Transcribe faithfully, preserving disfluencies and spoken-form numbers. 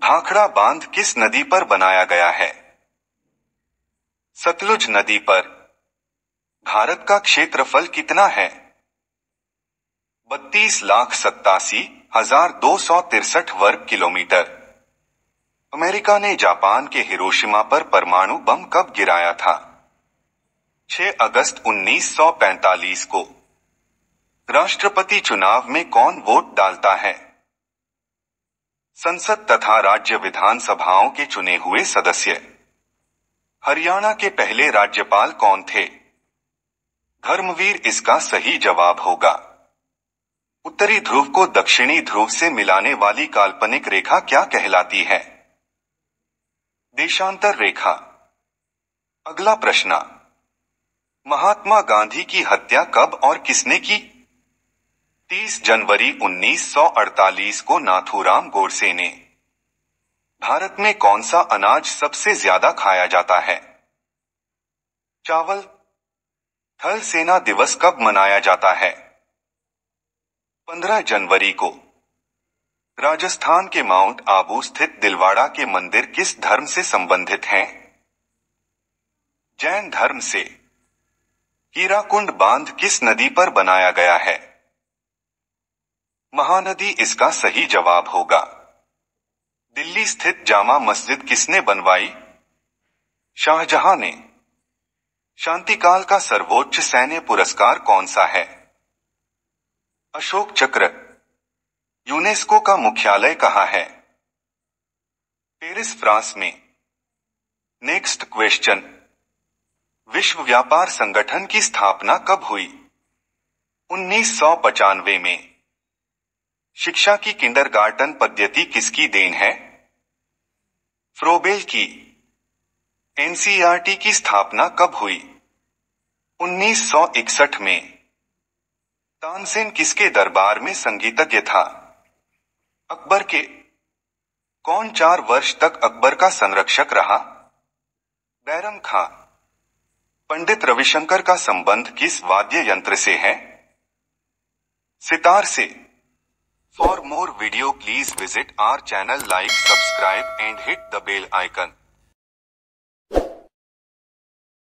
भाखड़ा बांध किस नदी पर बनाया गया है? सतलुज नदी पर। भारत का क्षेत्रफल कितना है? बत्तीस लाख सत्तासी हजार दो सौ तिरसठ वर्ग किलोमीटर। अमेरिका ने जापान के हिरोशिमा पर परमाणु बम कब गिराया था? छह अगस्त उन्नीस सौ पैंतालीस को। राष्ट्रपति चुनाव में कौन वोट डालता है? संसद तथा राज्य विधानसभाओं के चुने हुए सदस्य। हरियाणा के पहले राज्यपाल कौन थे? धर्मवीर इसका सही जवाब होगा। उत्तरी ध्रुव को दक्षिणी ध्रुव से मिलाने वाली काल्पनिक रेखा क्या कहलाती है? देशांतर रेखा। अगला प्रश्न। महात्मा गांधी की हत्या कब और किसने की? तीस जनवरी उन्नीस सौ अड़तालीस को नाथूराम गोडसे ने। भारत में कौन सा अनाज सबसे ज्यादा खाया जाता है? चावल। थल सेना दिवस कब मनाया जाता है? पंद्रह जनवरी को। राजस्थान के माउंट आबू स्थित दिलवाड़ा के मंदिर किस धर्म से संबंधित हैं? जैन धर्म से। हीराकुंड बांध किस नदी पर बनाया गया है? महानदी इसका सही जवाब होगा। दिल्ली स्थित जामा मस्जिद किसने बनवाई? शाहजहां ने। शांतिकाल का सर्वोच्च सैन्य पुरस्कार कौन सा है? अशोक चक्र। यूनेस्को का मुख्यालय कहाँ है? पेरिस, फ्रांस में। Next question. विश्व व्यापार संगठन की स्थापना कब हुई? उन्नीस सौ पचानवे में। शिक्षा की किंडरगार्टन पद्धति किसकी देन है? फ्रोबेल की। एनसीईआरटी की स्थापना कब हुई? उन्नीस सौ इकसठ में। तानसेन किसके दरबार में संगीतज्ञ था? अकबर के। कौन चार वर्ष तक अकबर का संरक्षक रहा? बैरम खां। पंडित रविशंकर का संबंध किस वाद्य यंत्र से है? सितार से। For more video please visit our channel, like, subscribe and hit the bell icon.